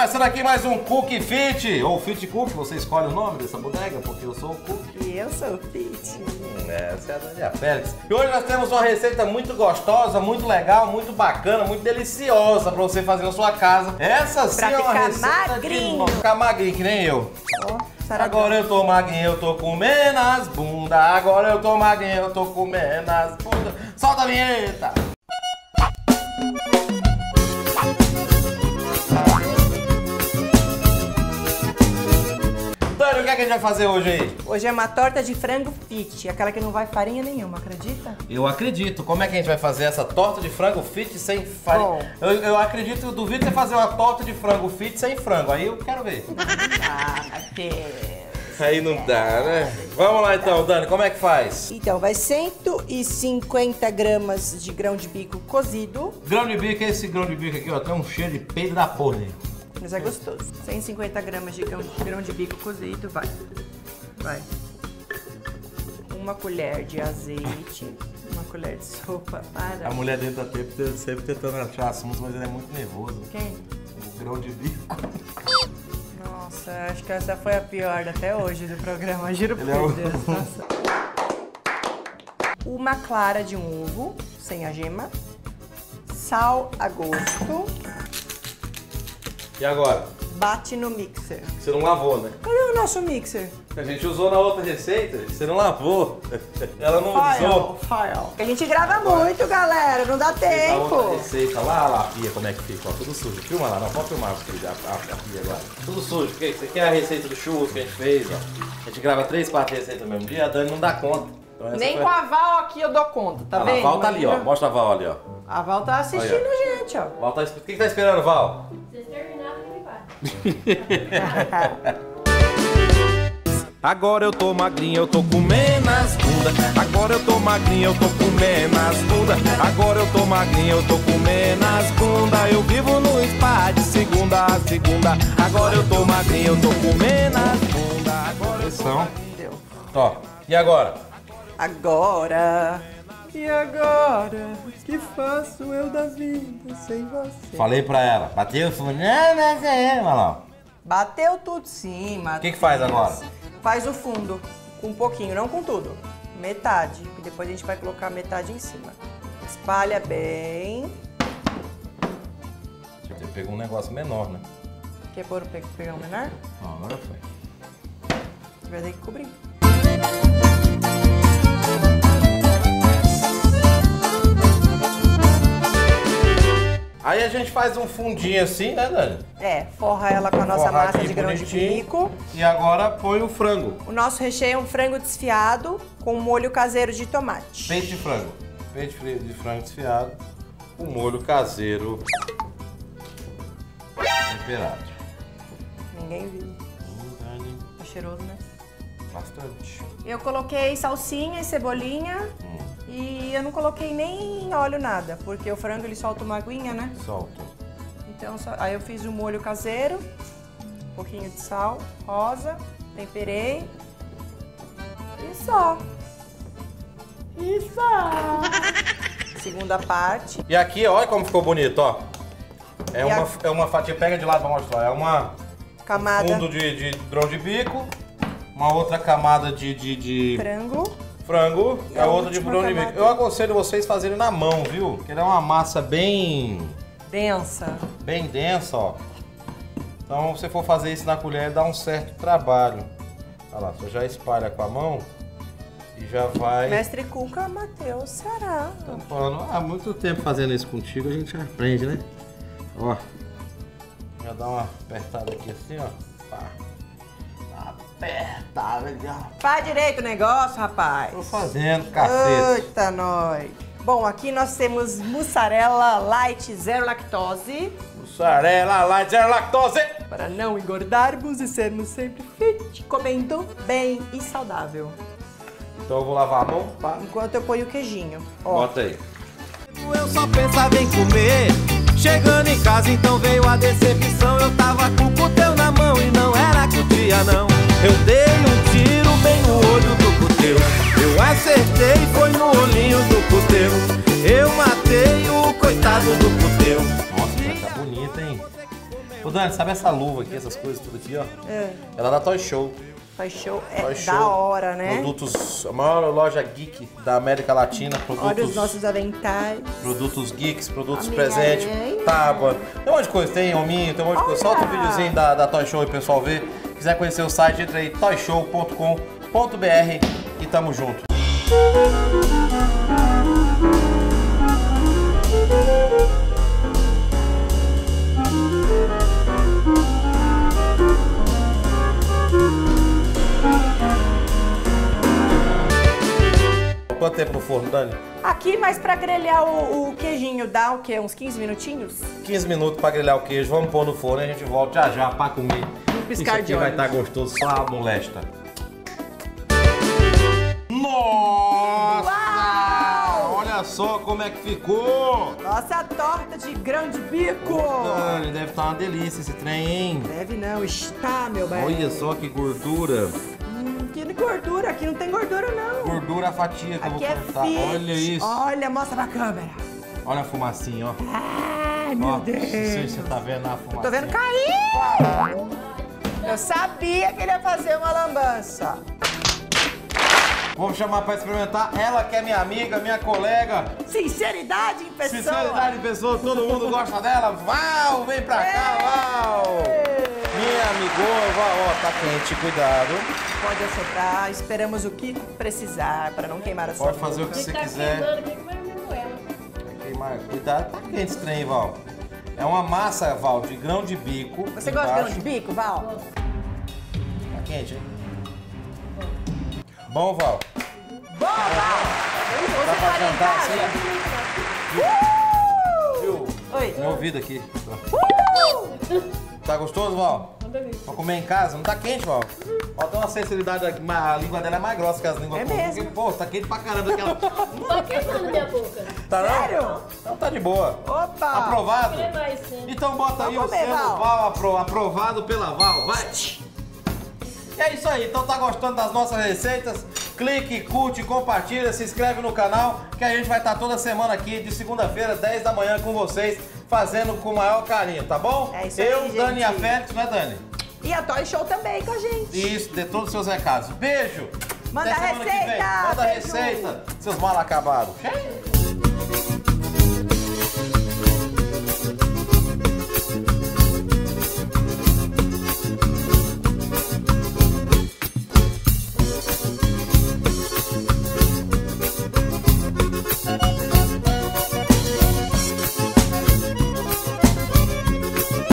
Começando aqui mais um Cook Fit, ou Fit Cook, você escolhe o nome dessa bodega, porque eu sou o Cook. E eu sou o Fit. Essa é a Daniela Félix. E hoje nós temos uma receita muito gostosa, muito legal, muito bacana, muito deliciosa pra você fazer na sua casa. Essa sim é uma receita magrinho. de ficar magrinho, que nem eu. Agora eu tô magrinho, eu tô comendo as bundas. Agora eu tô magrinho, eu tô comendo as bundas. Solta a vinheta! Dani, o que é que a gente vai fazer hoje aí? Hoje é uma torta de frango fit, aquela que não vai farinha nenhuma, acredita? Eu acredito. Como é que a gente vai fazer essa torta de frango fit sem farinha? Eu acredito, eu duvido você fazer uma torta de frango fit sem frango. Aí eu quero ver. Aí não dá, né? Vamos lá então, Dani, como é que faz? Então, vai 150 gramas de grão de bico cozido. Grão de bico, esse grão de bico aqui, ó, tem um cheiro de peido da porra dele. Mas é gostoso. 150 gramas de grão de bico cozido, vai. Uma colher de azeite, uma colher de sopa para... A mulher dele tá sempre tentando achar assuntos, mas ele é muito nervoso. Quem? O grão de bico. Nossa, acho que essa foi a pior até hoje do programa, juro por Deus. Nossa. Uma clara de um ovo, sem a gema. Sal a gosto. E agora? Bate no mixer. Você não lavou, né? Cadê o nosso mixer? A gente usou na outra receita, você não lavou. Ela não usou. A gente grava muito, galera, não dá A tempo. outra receita, lá a pia como é que fica, ó, tudo sujo. Filma lá, não pode filmar a pia agora. Tudo sujo, porque isso aqui é a receita do churros que a gente fez, ó. A gente grava 3, 4 receitas no mesmo dia, a Dani não dá conta. Então Nem com a Val aqui eu dou conta, tá vendo? A Val tá ali, ó. Mostra a Val ali, ó. A Val tá assistindo a gente, ó. Val tá... O que tá esperando, Val? Vocês terminaram e vai. Agora eu tô magrinho, eu tô comendo as bundas. Agora eu tô magrinho, eu tô comendo as bundas. Agora eu tô magrinho, eu tô comendo as bundas. Eu vivo no spa de segunda a segunda. Agora eu tô magrinho, eu tô comendo as bundas. Agora eu tô magrinho. Ó, e agora? E agora? O que faço eu da vida sem você? Falei pra ela, bateu o fundo. Olha lá. Bateu tudo sim, O que faz agora? Faz o fundo, com um pouquinho, não com tudo. Metade, e depois a gente vai colocar metade em cima. Espalha bem. Você pegou um negócio menor, né? Quer pegar um menor? Não, agora foi. Você vai ter que cobrir. Aí a gente faz um fundinho assim, né, Dani? É, forra ela com a nossa massa de grão de bico. E agora põe o frango. O nosso recheio é um frango desfiado com molho caseiro de tomate. Peito de frango. Peito de frango desfiado com molho caseiro temperado. Ninguém viu. Tá cheiroso, né? Bastante. Eu coloquei salsinha e cebolinha. E eu não coloquei nem óleo nada, porque o frango ele solta uma aguinha, né? Solta. Então, aí eu fiz o molho caseiro, um pouquinho de sal, rosa, temperei e só. Segunda parte. E aqui, olha como ficou bonito, ó. É uma fatia, pega de lado pra mostrar, é uma camada fundo de grão de bico, uma outra camada de frango e a outra de grão de bico. Eu aconselho vocês fazerem na mão, viu? Porque ele é uma massa bem densa. Bem densa, ó. Então, se você for fazer isso na colher, dá um certo trabalho. Olha lá, você já espalha com a mão e já vai... Mestre Cuca, Matheus Ceará. Tampando. Há muito tempo fazendo isso contigo, a gente aprende, né? Ó. Já dá uma apertada aqui assim, ó. Pá. Apertada ali, ó. Faz direito o negócio, rapaz. Tô fazendo, cacete. Eita, nós. Bom, aqui nós temos mussarela light zero lactose. Mussarela light zero lactose. Para não engordarmos e sermos sempre fit, comendo bem e saudável. Então eu vou lavar a mão, pá. Enquanto eu ponho o queijinho. Ó. Bota aí. Eu só pensava em comer. Chegando em casa então veio a decepção. Eu tava com o cuteu na mão e não era cutia não. Eu dei um tiro bem no olho do cuteu. Eu acertei, foi no olhinho do cuteu. Eu matei o coitado do cuteu. Nossa, vai ficar bonita, hein? Ô Dani, sabe essa luva aqui, essas coisas tudo aqui, ó? Ela é da Toy Show. Toy Show é Toy da Show. hora, né? Produtos, a maior loja geek da América Latina. Olha os nossos aventais. Produtos geeks, produtos Homem-Aranha. presentes, tábua. Tem um monte de coisa, tem hominho, tem um monte de coisa. Solta um videozinho da Toy Show e o pessoal ver. Se quiser conhecer o site, entra aí toyshow.com.br e tamo junto. Quanto tempo no forno, Dani? Aqui, mas pra grelhar o queijinho, dá o quê? Uns 15 minutinhos? 15 minutos pra grelhar o queijo. Vamos pôr no forno e a gente volta já já pra comer. Piscar Isso de aqui vai olhos. estar gostoso, só a molesta. Nossa! Uau! Olha só como é que ficou! Nossa torta de grão de bico! Dani, deve estar uma delícia esse trem, hein? Deve não, está, meu bem. Olha só que gordura. Que gordura, aqui não tem gordura não. Gordura a fatia que Aqui eu é vou cortar. fit. Olha isso. Olha, mostra pra câmera. Olha a fumacinha, ó. Ai, meu Ó, Deus. não sei se você tá vendo a fumacinha. Tô vendo cair. Eu sabia que ele ia fazer uma lambança. Vamos chamar pra experimentar. Ela que é minha amiga, minha colega. Sinceridade em pessoa. Sinceridade em pessoa, todo mundo gosta dela. Val, vem pra cá, Val. Minha amigona, Val, ó, tá quente, cuidado. Pode assoprar, esperamos o que precisar para não queimar a sua Pode fazer o boca. que você Tá quiser. queimando, quem vai com ela? Queimar, cuidado, tá quente esse trem, Val. É uma massa, Val, de grão de bico. Você gosta de grão de embaixo. bico, Val? Tá quente, hein? Bom, Val. Bom, Val! Dá Você pra tá em cantar casa? assim? Viu? Oi. Meu ouvido aqui. Tá gostoso, Val? Pra comer em casa? Não tá quente, Val? Ó, tem uma sensibilidade, a língua dela é mais grossa que as línguas É comuns. mesmo. Porque, pô, tá quente pra caramba aquela. Tá queimando minha boca. Tá não? Sério? Então tá de boa. Opa! Aprovado? Queria mais, né? Então bota aí o Vamos comer, selo Val. Val, aprovado pela Val. Vai! E é isso aí, então tá gostando das nossas receitas? Clique, curte, compartilha, se inscreve no canal, que a gente vai estar toda semana aqui, de segunda-feira, 10 da manhã, com vocês, fazendo com o maior carinho, tá bom? É isso aí, Eu, Dani e a gente. Félix, né, Dani? E a Toy Show também com a gente. Isso, dê todos os seus recados. Beijo! Manda Até semana que vem. receita, Manda beijo. receita, seus mal acabados.